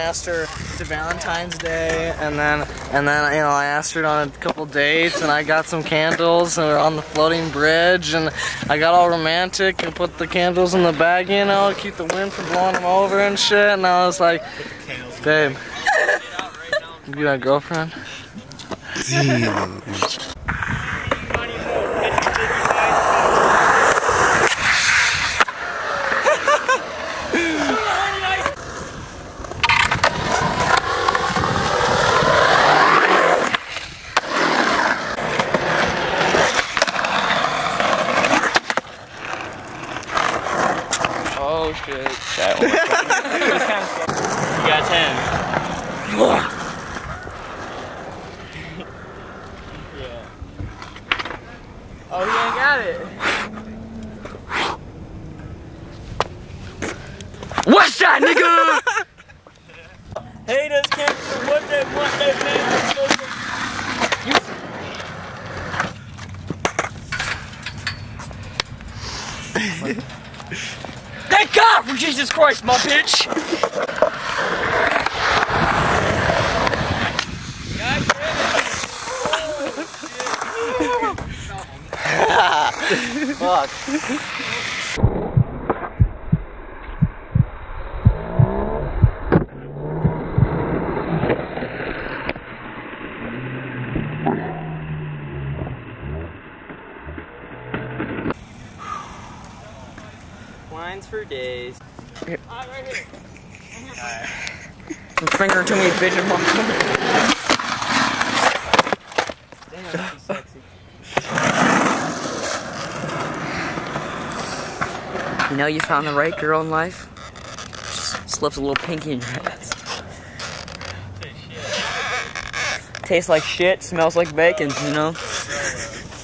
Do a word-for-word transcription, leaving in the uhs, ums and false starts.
asked her to Valentine's Day, and then and then you know I asked her on a couple dates, and I got some candles, and we're on the floating bridge, and I got all romantic and put the candles in the bag, you know, keep the wind from blowing them over and shit. And I was like, babe, you got a girlfriend? Oh shit. That one. You got ten. Yeah. Oh, he ain't got it. What's that, nigga? Haters can't do what they want, they man. Thank God for Jesus Christ, my bitch! Fuck. Lines for days. Here. Alright, right here. Alright. Finger to me, bitch. Damn, she's sexy. You know you found the right girl in life? Slips a little pinky in your ass. Tastes like shit, smells like bacon, you know?